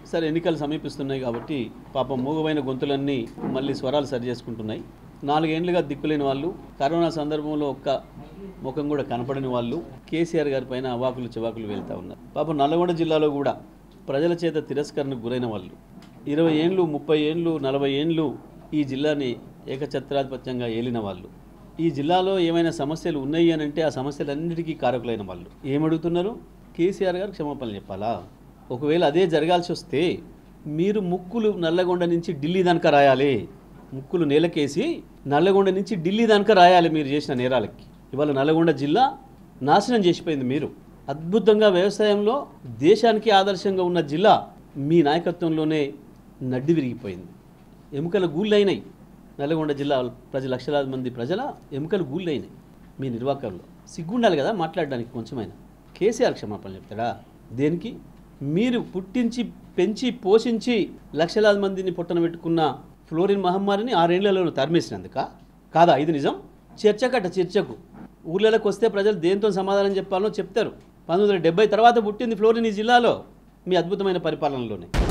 సరే ఎన్నికలు సమీపిస్తున్నాయి కాబట్టి పాపం మూగమైన గొంతులన్నీ మళ్ళీ స్వరాలు సరి చేసుకుంటున్నాయి. 4 ఏళ్లుగా దిక్కులేని వాళ్ళు, కరోనా సందర్భంలో ఒక్క ముఖం కూడా కనపడని వాళ్ళు కేసీఆర్ గారి పైన అవాకులు చివాకులు వెళ్తూ ఉన్నారు. పాపం నల్లగొండ జిల్లాలో కూడా ప్రజల చేత తిరస్కరణకు గురైన వాళ్ళు 20 ఏళ్ళు, 30 ఏళ్ళు, 40 ఏళ్ళు ఈ జిల్లాని ఏకఛత్రాధిపత్యంగా ఏలిన వాళ్ళు, ఈ జిల్లాలో ఏమైనా సమస్యలు ఉన్నాయి అని అంటే ఆ సమస్యలన్నిటికీ కారకులైన వాళ్ళు ఏమడుగుతున్నారు? కేసీఆర్ గారు క్షమాపణలు చెప్పాలా? ఒకవేళ అదే జరగాల్సి వస్తే మీరు ముక్కులు నల్లగొండ నుంచి ఢిల్లీ దాకా రాయాలి. ముక్కులు నేలకేసి నల్లగొండ నుంచి ఢిల్లీ దాకా రాయాలి మీరు చేసిన నేరాలకి. ఇవాళ నల్లగొండ జిల్లా నాశనం చేసిపోయింది. మీరు అద్భుతంగా వ్యవసాయంలో దేశానికి ఆదర్శంగా ఉన్న జిల్లా మీ నాయకత్వంలోనే నడ్డి విరిగిపోయింది. ఎముకల గూళ్ళైనాయి. నల్లగొండ జిల్లా లక్షలాది మంది ప్రజల ఎముకలు గూళ్ళైనాయి మీ నిర్వాహకంలో. సిగ్గుండాలి కదా మాట్లాడడానికి కొంచెమైనా. కేసీఆర్ క్షమాపణలు చెప్తాడా? దేనికి? మీరు పుట్టించి పెంచి పోషించి లక్షలాది మందిని పొట్టన పెట్టుకున్న ఫ్లోరిన్ మహమ్మారిని 6 ఏళ్లలో తరిమేసినందుక కాదా ఇది నిజం? చర్చకు ఊర్లలోకి వస్తే ప్రజలు దేంతో సమాధానం చెప్పాలో చెప్తారు. 1970 తర్వాత పుట్టింది ఫ్లోరిన్ ఈ జిల్లాలో మీ అద్భుతమైన పరిపాలనలోనే.